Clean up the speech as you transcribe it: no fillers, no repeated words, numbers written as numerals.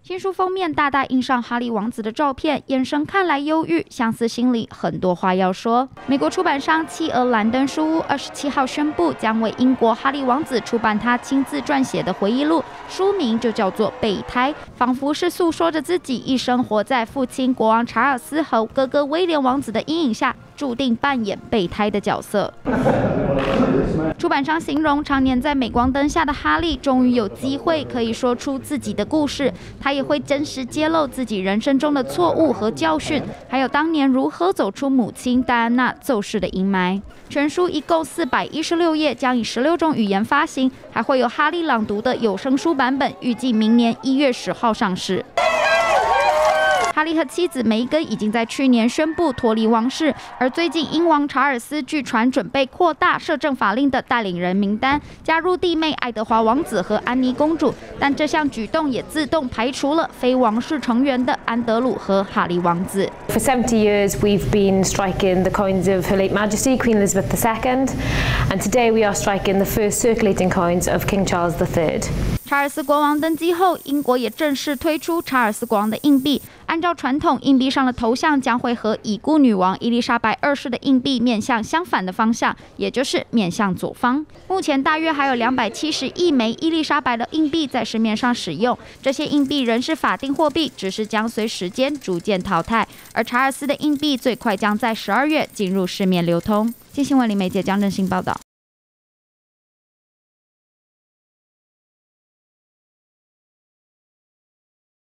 新书封面大大印上哈利王子的照片，眼神看来忧郁，相似心里很多话要说。美国出版商企鹅兰登书屋27号宣布，将为英国哈利王子出版他亲自撰写的回忆录，书名就叫做《备胎》，仿佛是诉说着自己一生活在父亲国王查尔斯和哥哥威廉王子的阴影下，注定扮演备胎的角色。出版商形容，常年在镁光灯下的哈利终于有机会可以说出自己的故事，他也会真实揭露自己人生中的错误和教训，还有当年如何走出母亲戴安娜骤逝的阴霾。全书一共416页，将以16种语言发行，还会有哈利朗读的有声书版本，预计明年1月10号上市。哈利和妻子梅根已经在去年宣布脱离王室，而最近英王查尔斯据传准备扩大摄政法令的带领人名单，加入弟妹爱德华王子和安妮公主，但这项举动也自动排除了非王室成员的安德鲁和哈利王子。 For 70 years, we've been striking the coins of Her Late Majesty Queen Elizabeth II, and today we are striking the first circulating coins of King Charles III. 查尔斯国王登基后，英国也正式推出查尔斯国王的硬币。按照传统，硬币上的头像将会和已故女王伊丽莎白2世的硬币面向相反的方向，也就是面向左方。目前大约还有270亿枚伊丽莎白的硬币在市面上使用，这些硬币仍是法定货币，只是将随时间逐渐淘汰。而查尔斯的硬币最快将在12月进入市面流通。新新闻林梅姐、江正新报道。